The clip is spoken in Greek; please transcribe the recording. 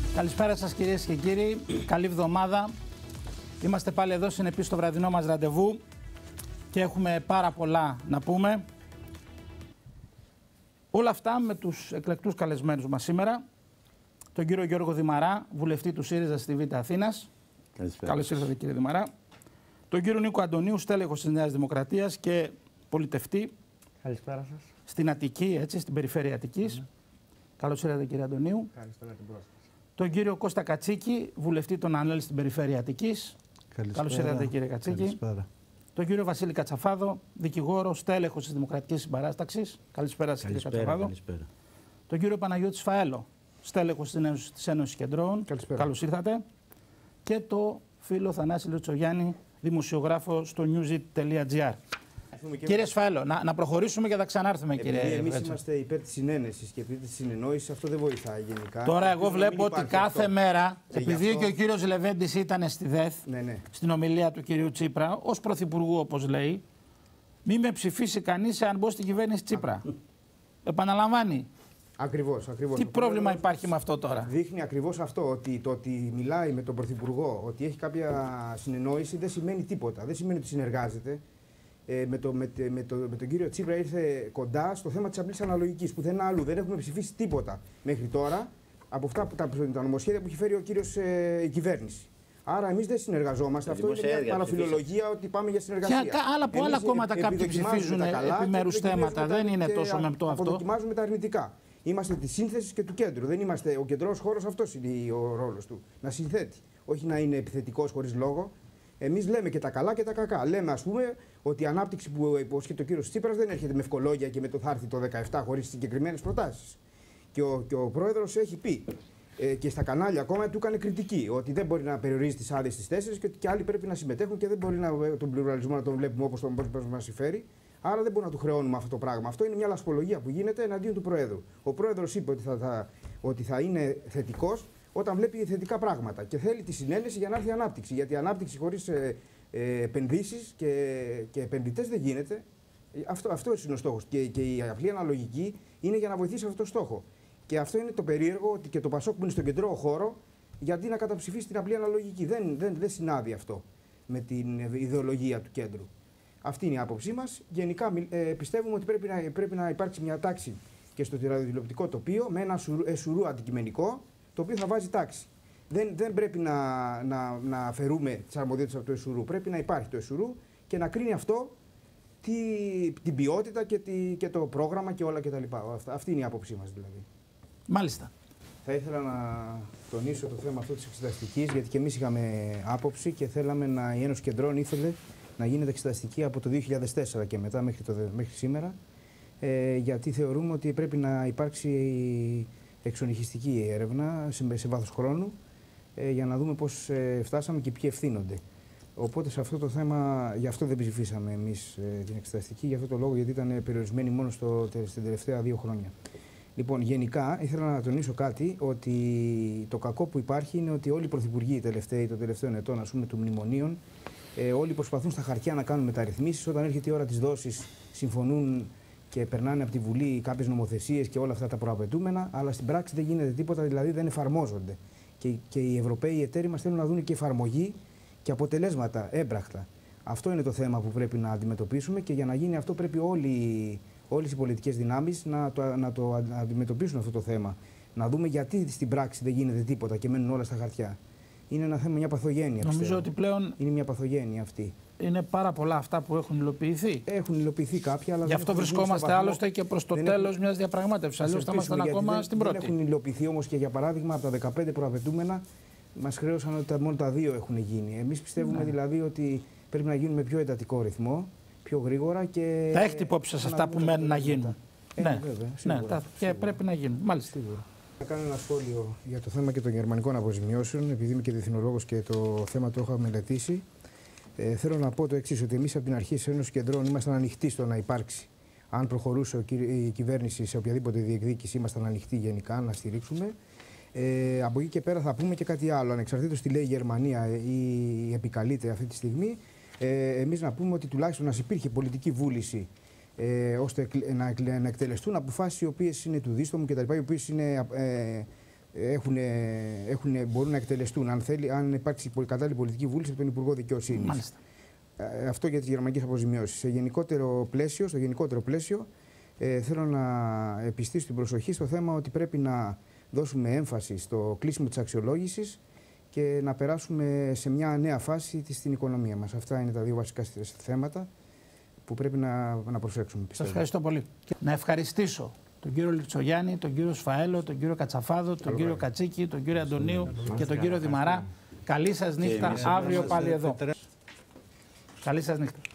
Καλησπέρα σας κυρίες και κύριοι, καλή εβδομάδα. Είμαστε πάλι εδώ συνεπείς στο βραδινό μας ραντεβού και έχουμε πάρα πολλά να πούμε. Όλα αυτά με τους εκλεκτούς καλεσμένους μας σήμερα. Τον κύριο Γιώργο Δημαρά, βουλευτή του ΣΥΡΙΖΑ στη Β' Αθήνας. Καλώς ήρθατε κύριε Δημαρά. Τον κύριο Νίκο Αντωνίου, στέλεχος της Νέας Δημοκρατίας και πολιτευτή. Καλησπέρα σας. Στην Αττική, έτσι, στην περιφέρεια Αττικής. Καλώς ήρθατε κύριε Αντωνίου. Καλησπέρα την πρόσκληση. Τον κύριο Κώστα Κατσίκη, βουλευτή των ΑΝΕΛ στην περιφέρεια Αττικής. Καλώς ήρθατε κύριε Κατσίκη. Καλησπέρα. Τον κύριο Βασίλη Κατσαφάδο, δικηγόρο, στέλεχος της Δημοκρατικής Συμπαράσταξης. Καλησπέρα σας κύριε Κατσαφάδο. Καλησπέρα. Τον κύριο Παναγιώτη Σφαέλο, στέλεχος της Ένωσης Κεντρών. Καλώς ήρθατε. Και το φίλο Θανάση Λετσογιάννη, δημοσιογράφο στο newsit.gr. Κύριε Σφαέλο, να προχωρήσουμε και θα ξανάρθουμε, κύριε. Εμείς είμαστε υπέρ της συνένεσης και επειδή τη συνεννόηση αυτό δεν βοηθάει γενικά. Τώρα, εγώ βλέπω ότι κάθε μέρα, επειδή αυτό... και ο κύριος Λεβέντης ήταν στη ΔΕΘ, στην ομιλία του κυρίου Τσίπρα, ως πρωθυπουργού, όπως λέει, μη με ψηφίσει κανείς αν μπω στην κυβέρνηση Τσίπρα. Επαναλαμβάνει. Ακριβώς. Τι πρόβλημα υπάρχει με αυτό τώρα? Δείχνει ακριβώς αυτό, ότι το ότι μιλάει με τον πρωθυπουργό, ότι έχει κάποια συνεννόηση, δεν σημαίνει τίποτα. Δεν σημαίνει ότι συνεργάζεται. Με τον κύριο Τσίπρα ήρθε κοντά στο θέμα της απλής αναλογικής, που δεν έχουμε ψηφίσει τίποτα μέχρι τώρα από αυτά τα νομοσχέδια που έχει φέρει ο κύριος η κυβέρνηση. Άρα εμείς δεν συνεργαζόμαστε. Αυτό είναι μια παραφιλολογία ότι πάμε για συνεργασία. Και από άλλα κόμματα κάποιοι ψηφίζουν επιμέρους θέματα. Δεν είναι τόσο μεμπτό αυτό. Αποδοκιμάζουμε τα αρνητικά. Είμαστε τη σύνθεση και του κέντρου. Δεν είμαστε ο κεντρός χώρος, αυτός είναι ο ρόλος του. Να συνθέτει. Όχι να είναι επιθετικός χωρίς λόγο. Εμείς λέμε και τα καλά και τα κακά. Λέμε, ας πούμε, ότι η ανάπτυξη που υποσχέται ο κύριος Τσίπρας δεν έρχεται με ευκολόγια και με το θάρτη το 17 χωρίς συγκεκριμένες προτάσεις. Και ο πρόεδρος έχει πει και στα κανάλια ακόμα του έκανε κριτική ότι δεν μπορεί να περιορίζει τις άδειες στις 4 και ότι και άλλοι πρέπει να συμμετέχουν και δεν μπορεί τον πλουραλισμό να τον βλέπουμε όπως μας συμφέρει. Άρα δεν μπορούμε να του χρεώνουμε αυτό το πράγμα. Αυτό είναι μια λασπολογία που γίνεται εναντίον του Προέδρου. Ο Πρόεδρος είπε ότι θα είναι θετικός όταν βλέπει θετικά πράγματα και θέλει τη συνένεση για να έρθει η ανάπτυξη. Γιατί η ανάπτυξη χωρίς επενδύσεις και επενδυτές δεν γίνεται. Αυτό είναι ο στόχος. Και η απλή αναλογική είναι για να βοηθήσει αυτό το στόχο. Και αυτό είναι το περίεργο ότι και το Πασόκ που είναι στον κεντρικό χώρο, γιατί να καταψηφίσει την απλή αναλογική. Δεν συνάδει αυτό με την ιδεολογία του κέντρου. Αυτή είναι η άποψή μας. Γενικά πιστεύουμε ότι πρέπει να υπάρξει μια τάξη και στο ραδιοτηλεοπτικό τοπίο με ένα εσουρού αντικειμενικό, το οποίο θα βάζει τάξη. Δεν πρέπει να αφαιρούμε τις αρμοδιότητες από το εσουρού. Πρέπει να υπάρχει το εσουρού και να κρίνει αυτό την ποιότητα και το πρόγραμμα και όλα κτλ. Αυτή είναι η άποψή μας δηλαδή. Μάλιστα. Θα ήθελα να τονίσω το θέμα αυτό της εξεταστικής, γιατί και εμείς είχαμε άποψη και θέλαμε η Ένωση Κεντρών ήθελε να γίνεται εξεταστική από το 2004 και μετά μέχρι σήμερα, γιατί θεωρούμε ότι πρέπει να υπάρξει εξονυχιστική έρευνα σε βάθος χρόνου για να δούμε πώς φτάσαμε και ποιοι ευθύνονται. Οπότε σε αυτό το θέμα, γι' αυτό δεν ψηφίσαμε εμείς την εξεταστική, γι' αυτό το λόγο, γιατί ήταν περιορισμένη μόνο στην τελευταία 2 χρόνια. Λοιπόν, γενικά ήθελα να τονίσω κάτι, ότι το κακό που υπάρχει είναι ότι όλοι οι πρωθυπουργοί των τελευταίων ετών, ας πούμε, του μνημονίων, όλοι προσπαθούν στα χαρτιά να κάνουν μεταρρυθμίσεις. Όταν έρχεται η ώρα της δόσης, συμφωνούν και περνάνε από τη Βουλή κάποιες νομοθεσίες και όλα αυτά τα προαπαιτούμενα, αλλά στην πράξη δεν γίνεται τίποτα, δηλαδή δεν εφαρμόζονται. Και οι Ευρωπαίοι εταίροι μας θέλουν να δουν και εφαρμογή και έμπρακτα. Αυτό είναι το θέμα που πρέπει να αντιμετωπίσουμε και για να γίνει αυτό πρέπει όλες οι πολιτικές δυνάμεις να το αντιμετωπίσουν αυτό το θέμα. Να δούμε γιατί στην πράξη δεν γίνεται τίποτα και μένουν όλα στα χαρτιά. Είναι ένα θέμα, μια παθογένεια. Νομίζω ότι πλέον είναι μια παθογένεια αυτή. Είναι πάρα πολλά αυτά που έχουν υλοποιηθεί. Έχουν υλοποιηθεί κάποια, αλλά γι' αυτό βρισκόμαστε άλλωστε και προς το τέλος μιας διαπραγμάτευσης. Αλλιώς θα ήμασταν ακόμα στην πρώτη. Δεν έχουν υλοποιηθεί όμως και για παράδειγμα από τα 15 προαπαιτούμενα μας χρέωσαν ότι μόνο τα 2 έχουν γίνει. Εμείς πιστεύουμε δηλαδή ότι πρέπει να γίνουν με πιο εντατικό ρυθμό, πιο γρήγορα και. Τα έχετε υπόψη σας αυτά που μένουν να γίνουν. Ναι, βέβαια. Και πρέπει να γίνουν. Μάλιστα. Σίγουρα. Να κάνω ένα σχόλιο για το θέμα και των γερμανικών αποζημιώσεων, επειδή είμαι και διεθνολόγος και το θέμα το έχω μελετήσει. Θέλω να πω το εξής, ότι εμείς από την αρχή της Ένωσης Κεντρών ήμασταν ανοιχτοί στο να υπάρξει. Αν προχωρούσε η κυβέρνηση σε οποιαδήποτε διεκδίκηση, ήμασταν ανοιχτοί γενικά να στηρίξουμε. Από εκεί και πέρα θα πούμε και κάτι άλλο. Ανεξαρτήτως τι λέει η Γερμανία ή επικαλείται αυτή τη στιγμή, εμείς να πούμε ότι τουλάχιστον να υπήρχε πολιτική βούληση ώστε να εκτελεστούν αποφάσεις οι οποίες είναι του δίστομου κτλ. Οι οποίες είναι μπορούν να εκτελεστούν αν υπάρξει κατάλληλη πολιτική βούληση από τον Υπουργό Δικαιοσύνης. Αυτό για τις γερμανικές αποζημιώσεις. Στο γενικότερο πλαίσιο, θέλω να επιστήσω την προσοχή στο θέμα ότι πρέπει να δώσουμε έμφαση στο κλείσιμο της αξιολόγησης και να περάσουμε σε μια νέα φάση στην οικονομία μας. Αυτά είναι τα δύο βασικά θέματα που πρέπει να προσέξουμε. Σας ευχαριστώ πολύ. Να ευχαριστήσω τον κύριο Λιτσογιάννη, τον κύριο Σφαέλο, τον κύριο Κατσαφάδο, τον κύριο Κατσίκη, τον κύριο Αντωνίου και τον κύριο Δημαρά. Καλή σας νύχτα, αύριο πάλι εδώ. Καλή σας νύχτα.